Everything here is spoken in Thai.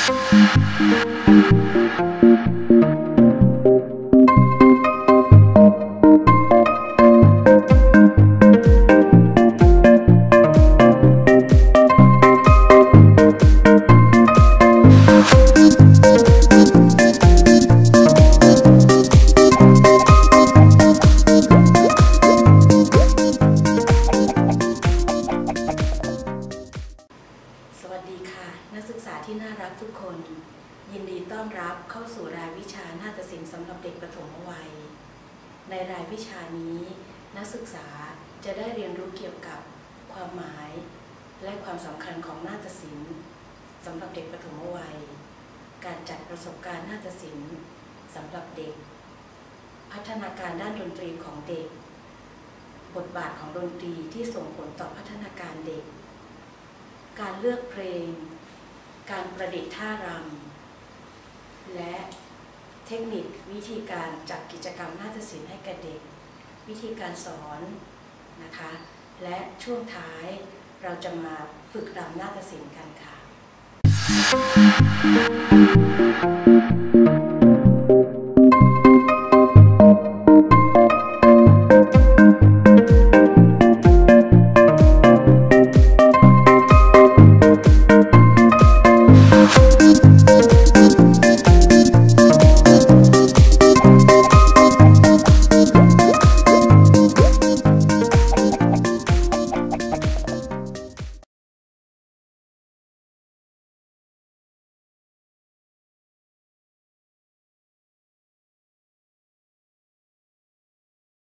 นักศึกษาที่น่ารักทุกคนยินดีต้อนรับเข้าสู่รายวิชานาฏศิลป์สำหรับเด็กประถมวัยในรายวิชานี้นักศึกษาจะได้เรียนรู้เกี่ยวกับความหมายและความสำคัญของนาฏศิลป์สำหรับเด็กประถมวัยการจัดประสบการณ์นาฏศิลป์สำหรับเด็กพัฒนาการด้านดนตรีของเด็กบทบาทของดนตรีที่ส่งผลต่อพัฒนาการเด็กการเลือกเพลงการประดิษฐ์ท่ารำและเทคนิควิธีการจัดกิจกรรมนาฏศิลป์ให้กับเด็กวิธีการสอนนะคะและช่วงท้ายเราจะมาฝึกรำนาฏศิลป์กันค่ะ